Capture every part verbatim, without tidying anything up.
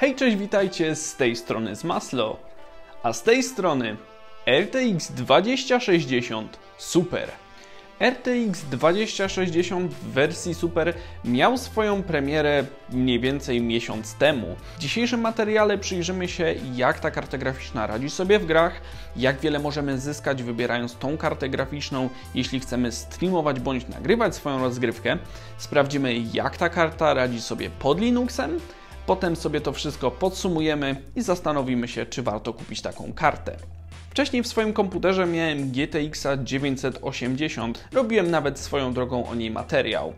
Hej, cześć, witajcie z tej strony z Maslow, a z tej strony R T X dwadzieścia sześćdziesiąt Super. R T X dwadzieścia sześćdziesiąt w wersji Super miał swoją premierę mniej więcej miesiąc temu. W dzisiejszym materiale przyjrzymy się, jak ta karta graficzna radzi sobie w grach, jak wiele możemy zyskać wybierając tą kartę graficzną, jeśli chcemy streamować bądź nagrywać swoją rozgrywkę. Sprawdzimy, jak ta karta radzi sobie pod Linuxem. Potem sobie to wszystko podsumujemy i zastanowimy się, czy warto kupić taką kartę. Wcześniej w swoim komputerze miałem G T X dziewięćset osiemdziesiąt, robiłem nawet swoją drogą o niej materiał.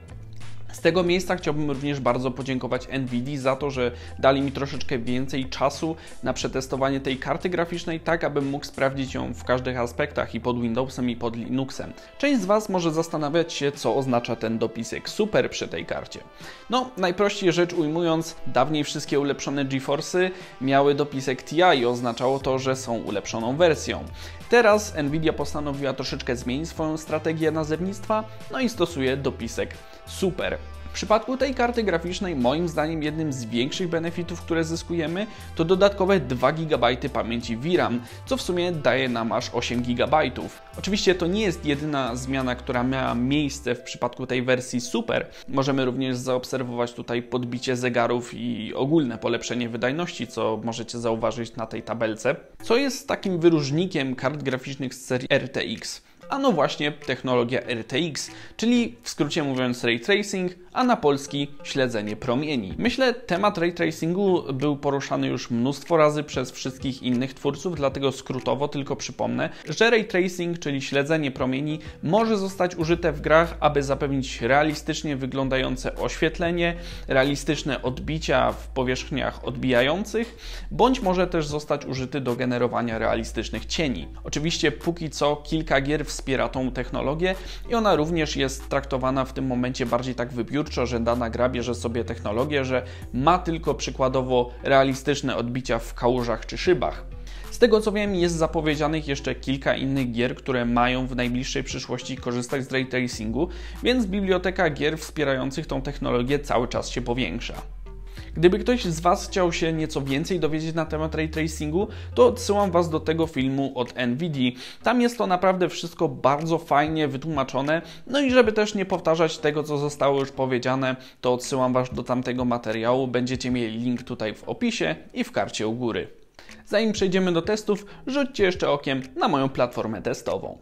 Z tego miejsca chciałbym również bardzo podziękować Nvidia za to, że dali mi troszeczkę więcej czasu na przetestowanie tej karty graficznej, tak abym mógł sprawdzić ją w każdych aspektach i pod Windowsem i pod Linuxem. Część z Was może zastanawiać się, co oznacza ten dopisek Super przy tej karcie. No, najprościej rzecz ujmując, dawniej wszystkie ulepszone GeForce'y miały dopisek T I i oznaczało to, że są ulepszoną wersją. Teraz Nvidia postanowiła troszeczkę zmienić swoją strategię nazewnictwa, no i stosuje dopisek Super. W przypadku tej karty graficznej moim zdaniem jednym z większych benefitów, które zyskujemy, to dodatkowe dwa gigabajty pamięci V RAM, co w sumie daje nam aż osiem gigabajtów. Oczywiście to nie jest jedyna zmiana, która miała miejsce w przypadku tej wersji Super. Możemy również zaobserwować tutaj podbicie zegarów i ogólne polepszenie wydajności, co możecie zauważyć na tej tabelce. Co jest takim wyróżnikiem kart graficznych z serii R T X? A no właśnie technologia R T X, czyli w skrócie mówiąc Ray Tracing, a na polski śledzenie promieni. Myślę, temat Ray Tracingu był poruszany już mnóstwo razy przez wszystkich innych twórców, dlatego skrótowo tylko przypomnę, że Ray Tracing, czyli śledzenie promieni, może zostać użyte w grach, aby zapewnić realistycznie wyglądające oświetlenie, realistyczne odbicia w powierzchniach odbijających, bądź może też zostać użyty do generowania realistycznych cieni. Oczywiście póki co kilka gier wspiera tą technologię i ona również jest traktowana w tym momencie bardziej tak wybiórczo, że dana gra bierze sobie technologię, że ma tylko przykładowo realistyczne odbicia w kałużach czy szybach. Z tego co wiem, jest zapowiedzianych jeszcze kilka innych gier, które mają w najbliższej przyszłości korzystać z Ray Tracingu, więc biblioteka gier wspierających tą technologię cały czas się powiększa. Gdyby ktoś z Was chciał się nieco więcej dowiedzieć na temat Ray Tracingu, to odsyłam Was do tego filmu od Nvidia. Tam jest to naprawdę wszystko bardzo fajnie wytłumaczone. No i żeby też nie powtarzać tego, co zostało już powiedziane, to odsyłam Was do tamtego materiału. Będziecie mieli link tutaj w opisie i w karcie u góry. Zanim przejdziemy do testów, rzućcie jeszcze okiem na moją platformę testową.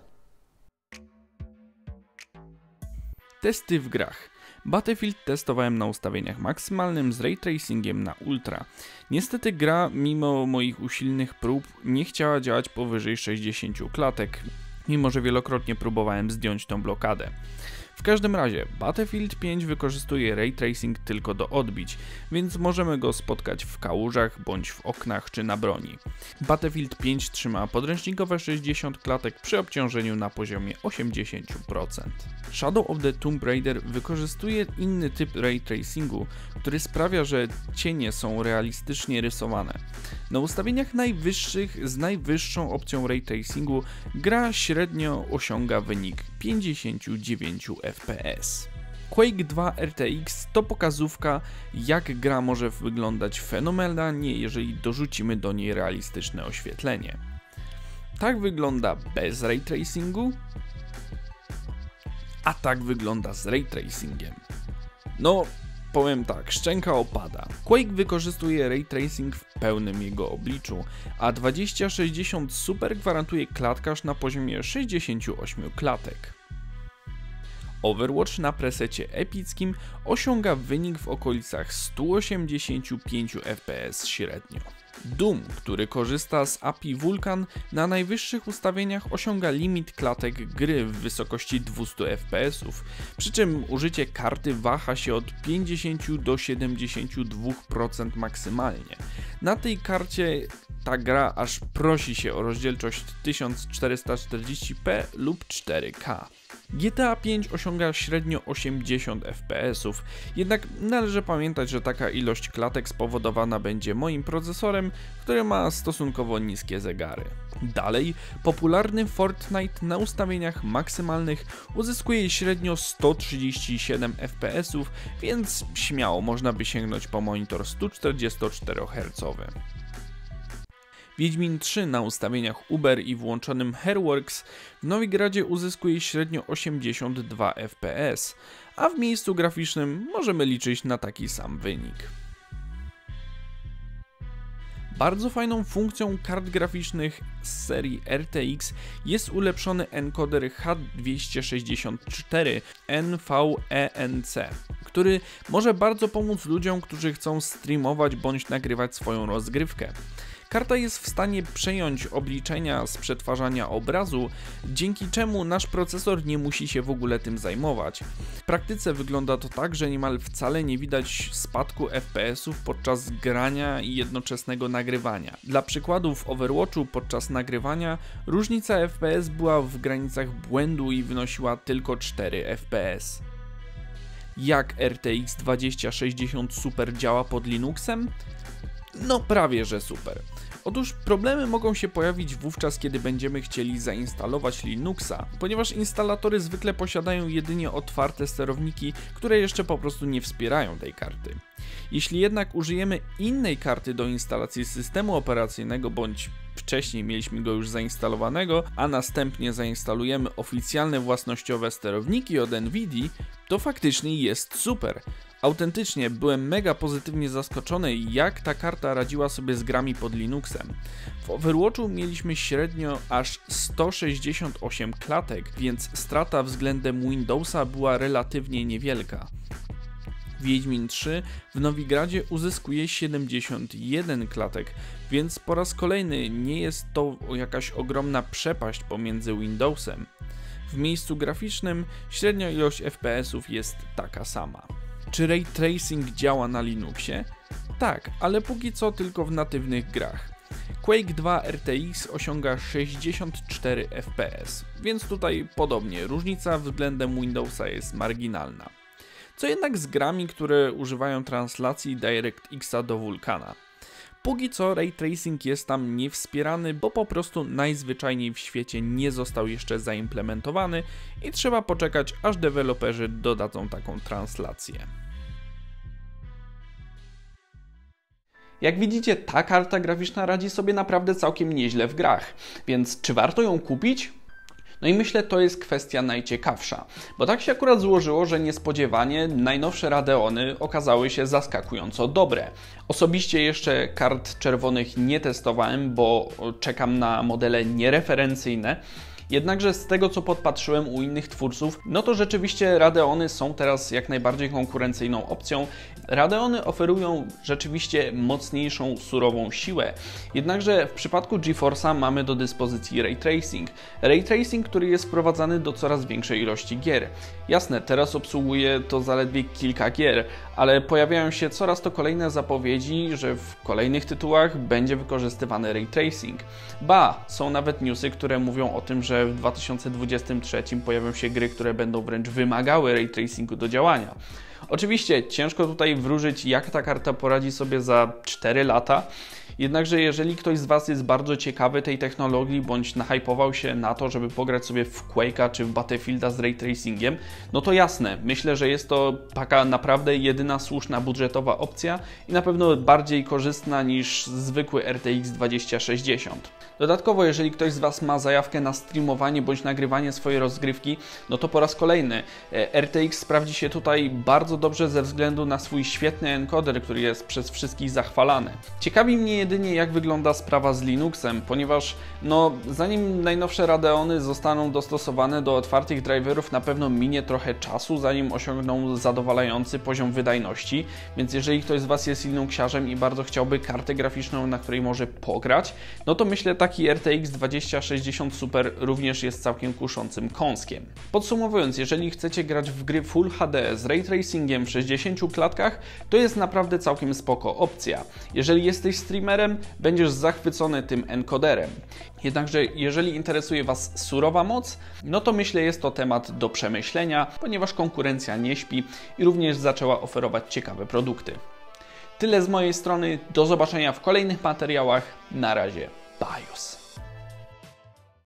Testy w grach. Battlefield testowałem na ustawieniach maksymalnym z Ray Tracingiem na Ultra. Niestety gra, mimo moich usilnych prób, nie chciała działać powyżej sześćdziesięciu klatek, mimo że wielokrotnie próbowałem zdjąć tą blokadę. W każdym razie, Battlefield pięć wykorzystuje Ray Tracing tylko do odbić, więc możemy go spotkać w kałużach, bądź w oknach czy na broni. Battlefield pięć trzyma podręcznikowe sześćdziesiąt klatek przy obciążeniu na poziomie osiemdziesiąt procent. Shadow of the Tomb Raider wykorzystuje inny typ Ray Tracingu, który sprawia, że cienie są realistycznie rysowane. Na ustawieniach najwyższych z najwyższą opcją Ray Tracingu gra średnio osiąga wynik pięćdziesiąt dziewięć F P S. Quake dwa R T X to pokazówka, jak gra może wyglądać fenomenalnie, jeżeli dorzucimy do niej realistyczne oświetlenie. Tak wygląda bez Ray Tracingu, a tak wygląda z Ray Tracingiem. No, powiem tak, szczęka opada. Quake wykorzystuje Ray Tracing w pełnym jego obliczu, a dwadzieścia sześćdziesiąt Super gwarantuje klatkarz na poziomie sześćdziesięciu ośmiu klatek. Overwatch na presecie epickim osiąga wynik w okolicach stu osiemdziesięciu pięciu F P S średnio. Doom, który korzysta z A P I Vulkan, na najwyższych ustawieniach osiąga limit klatek gry w wysokości dwustu F P S ów, przy czym użycie karty waha się od pięćdziesięciu do siedemdziesięciu dwóch procent maksymalnie. Na tej karcie ta gra aż prosi się o rozdzielczość tysiąc czterysta czterdzieści p lub cztery K. G T A pięć osiąga średnio osiemdziesiąt F P S ów, jednak należy pamiętać, że taka ilość klatek spowodowana będzie moim procesorem, który ma stosunkowo niskie zegary. Dalej, popularny Fortnite na ustawieniach maksymalnych uzyskuje średnio sto trzydzieści siedem F P S ów, więc śmiało można by sięgnąć po monitor sto czterdziestoczterohercowy. Wiedźmin trzy na ustawieniach Uber i włączonym Hairworks w Nowigradzie uzyskuje średnio osiemdziesiąt dwa F P S, a w miejscu graficznym możemy liczyć na taki sam wynik. Bardzo fajną funkcją kart graficznych z serii R T X jest ulepszony encoder H dwieście sześćdziesiąt cztery N V E N C, który może bardzo pomóc ludziom, którzy chcą streamować bądź nagrywać swoją rozgrywkę. Karta jest w stanie przejąć obliczenia z przetwarzania obrazu, dzięki czemu nasz procesor nie musi się w ogóle tym zajmować. W praktyce wygląda to tak, że niemal wcale nie widać spadku F P S ów podczas grania i jednoczesnego nagrywania. Dla przykładu w Overwatchu podczas nagrywania różnica F P S była w granicach błędu i wynosiła tylko cztery F P S. Jak R T X dwadzieścia sześćdziesiąt Super działa pod Linuxem? No prawie że super. Otóż problemy mogą się pojawić wówczas, kiedy będziemy chcieli zainstalować Linuxa, ponieważ instalatory zwykle posiadają jedynie otwarte sterowniki, które jeszcze po prostu nie wspierają tej karty. Jeśli jednak użyjemy innej karty do instalacji systemu operacyjnego, bądź wcześniej mieliśmy go już zainstalowanego, a następnie zainstalujemy oficjalne własnościowe sterowniki od Nvidii, to faktycznie jest super. Autentycznie byłem mega pozytywnie zaskoczony, jak ta karta radziła sobie z grami pod Linuxem. W Overwatchu mieliśmy średnio aż sto sześćdziesiąt osiem klatek, więc strata względem Windowsa była relatywnie niewielka. Wiedźmin trzy w Nowigradzie uzyskuje siedemdziesiąt jeden klatek, więc po raz kolejny nie jest to jakaś ogromna przepaść pomiędzy Windowsem. W miejscu graficznym średnia ilość F P S ów jest taka sama. Czy Ray Tracing działa na Linuxie? Tak, ale póki co tylko w natywnych grach. Quake dwa R T X osiąga sześćdziesiąt cztery F P S, więc tutaj podobnie, różnica względem Windowsa jest marginalna. Co jednak z grami, które używają translacji DirectXa do Vulkana? Póki co Ray Tracing jest tam niewspierany, bo po prostu najzwyczajniej w świecie nie został jeszcze zaimplementowany i trzeba poczekać, aż deweloperzy dodadzą taką translację. Jak widzicie, ta karta graficzna radzi sobie naprawdę całkiem nieźle w grach, więc czy warto ją kupić? No i myślę, to jest kwestia najciekawsza, bo tak się akurat złożyło, że niespodziewanie najnowsze Radeony okazały się zaskakująco dobre. Osobiście jeszcze kart czerwonych nie testowałem, bo czekam na modele niereferencyjne. Jednakże z tego, co podpatrzyłem u innych twórców, no to rzeczywiście Radeony są teraz jak najbardziej konkurencyjną opcją. Radeony oferują rzeczywiście mocniejszą, surową siłę. Jednakże w przypadku GeForce'a mamy do dyspozycji Ray Tracing. Ray Tracing, który jest wprowadzany do coraz większej ilości gier. Jasne, teraz obsługuje to zaledwie kilka gier, ale pojawiają się coraz to kolejne zapowiedzi, że w kolejnych tytułach będzie wykorzystywany Ray Tracing. Ba, są nawet newsy, które mówią o tym, że w dwa tysiące dwudziestym trzecim pojawią się gry, które będą wręcz wymagały Ray Tracingu do działania. Oczywiście ciężko tutaj wróżyć, jak ta karta poradzi sobie za cztery lata, jednakże jeżeli ktoś z Was jest bardzo ciekawy tej technologii, bądź nahypował się na to, żeby pograć sobie w Quake'a czy w Battlefielda z Ray Tracingiem, no to jasne, myślę, że jest to taka naprawdę jedyna słuszna budżetowa opcja i na pewno bardziej korzystna niż zwykły R T X dwadzieścia sześćdziesiąt. Dodatkowo, jeżeli ktoś z Was ma zajawkę na streamowanie bądź nagrywanie swojej rozgrywki, no to po raz kolejny R T X sprawdzi się tutaj bardzo dobrze ze względu na swój świetny encoder, który jest przez wszystkich zachwalany. Ciekawi mnie jedynie, jak wygląda sprawa z Linuxem, ponieważ no, zanim najnowsze Radeony zostaną dostosowane do otwartych driverów, na pewno minie trochę czasu, zanim osiągną zadowalający poziom wydajności, więc jeżeli ktoś z Was jest Linuxiarzem i bardzo chciałby kartę graficzną, na której może pograć, no to myślę, taki R T X dwadzieścia sześćdziesiąt Super również jest całkiem kuszącym kąskiem. Podsumowując, jeżeli chcecie grać w gry Full H D z Ray Tracingiem w sześćdziesięciu klatkach, to jest naprawdę całkiem spoko opcja. Jeżeli jesteś streamerem, gamerem, będziesz zachwycony tym encoderem. Jednakże jeżeli interesuje Was surowa moc, no to myślę jest to temat do przemyślenia, ponieważ konkurencja nie śpi i również zaczęła oferować ciekawe produkty. Tyle z mojej strony, do zobaczenia w kolejnych materiałach, na razie, bajos.